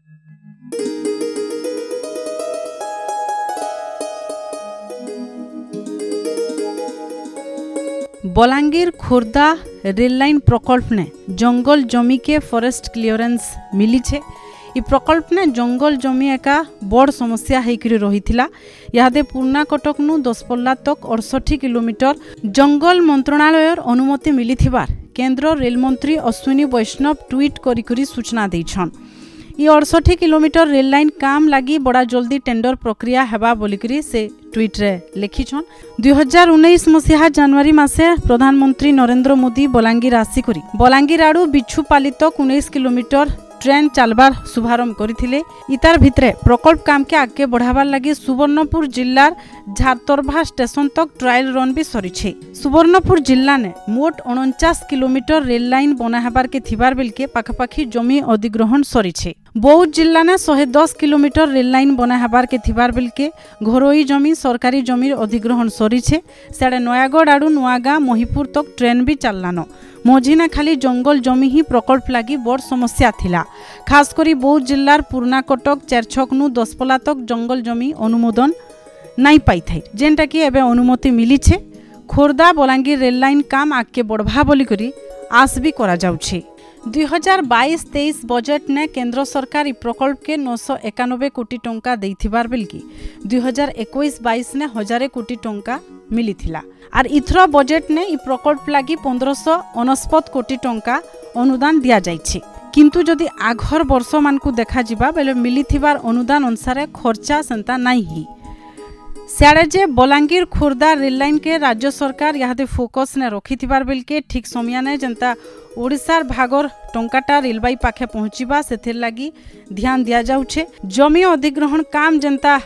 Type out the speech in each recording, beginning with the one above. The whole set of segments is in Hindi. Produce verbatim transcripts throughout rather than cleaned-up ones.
बलांगीर खोर्धा रेल लाइन प्रकल्प ने जंगल जमी के फॉरेस्ट क्लियरेंस मिली छे। इ प्रकल्प ने जंगल जमी एका बड़ समस्या होकर रही यादे पुर्णा कटक नु दसपल्ला तक अड़सठ किलोमीटर जंगल मंत्रणालय अनुमति मिली थिबार केंद्र रेल मंत्री अश्विनी वैष्णव ट्वीट करी करी सूचना दैछन। ये अड़सठ किलोमीटर रेल लाइन काम लगी बड़ा जल्दी टेंडर प्रक्रिया हेबा बोलिकरी से ट्वीट रे लिखिछन। दुई हजार उन्नीस मसीहा जनवरी मासे प्रधानमंत्री नरेंद्र मोदी बलांगीर आसिकरी बलांगीर आड़ू बिछुपाली तक उन्नीस किलोमीटर ट्रेन चलबार शुभारंभ करथिले। इतार भितरे प्रकल्प काम के आगे बढ़ाबार लगी सुवर्णपुर जिल्लार झारतरभा स्टेशन तक ट्रायल रन भी सरीछे। सुवर्णपुर जिल्ला ने मोट उनचास किलोमीटर रेल लाइन बनाहबार के थिबार बेल के पाखापाखी जमी अधिग्रहण सरीछे। बौद्ध जिल्ला ने एक सौ दस किलोमीटर रेल लाइन बनाहबार के थिबार बेल के घरोई जमी सरकारी जमी अधिग्रहण सरीछे। साडे नयागढ़ आड़ू नुआगाँ महिपुर तक ट्रेन भी चललानो। मझिना खाली जंगल जमी ही प्रकल्प लगी बड़ समस्या थिला। खास करी बौद्ध जिल्लार पुर्णा कटक चारछक नु दसपल्ला तक जंगल जमी अनुमोदन नाई पाई थाई जेनटा कि एबे अनुमति मिली छे। खोर्धा बलांगीर रेल लाइन काम आगे बढ़वा बोली करी आस भी करा जाउछे। दुई हजार बाईस तेईस बजेट ने केंद्र सरकार इ प्रकल्प के नौ सौ एकानबे कोटी टंका देथिबार बेल की दुई हजार इक्कीस बाईस ने हजारे कोटी टंका मिली थिला। आर इथर बजेट ने इ प्रकल्प लगी पंद्रह सौ अनस्पत कोटी टंका अनुदान दिया जाइछे। किंतु जदि आघर वर्ष मान को देखा जिबा बेले मिली थिबार अनुदान अनुसार खर्चा सेंता नहीं ही। सियाड़े जे बलांगीर खोर्धा रेल लाइन के राज्य सरकार यादे फोकस ने रखी थिबार बेल के ठीक समय ने जनता ओडिशार भागर टंकाटा रेलबाई पाखे पहुँचीबा सेथिर लगी ध्यान दिया जाउछे। जमी अधिग्रहण काम जनता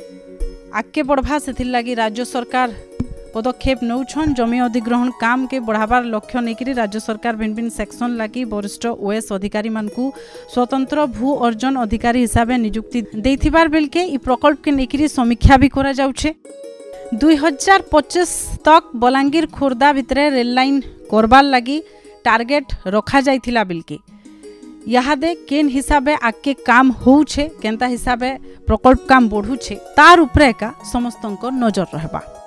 आगे बढ़वा सेथिर लगी राज्य सरकार पदक्षेप नौछन। जमी अधिग्रहण काम के बढ़ावार लक्ष्य नहीं राज्य सरकार भिन्न भिन्न सेक्शन लगी वरिष्ठ ओएस अधिकारी मानकू स्वतंत्र भू अर्जन अधिकारी हिसाब से नियुक्ति देथिबार बेल के इ प्रकल्प के नेकिरी समीक्षा भी करा जाउछे। दुई हजार पच्चीस तक बलांगीर खोर्धा भितरे रेल लाइन करबार लगी टार्गेट रखा जाइथिला बेल के यादे केन हिसाबे आगे काम होउछे केनता हिसाबे प्रकल्प काम बढ़ुछे तार उपरे का समस्तंकर नजर रहबा।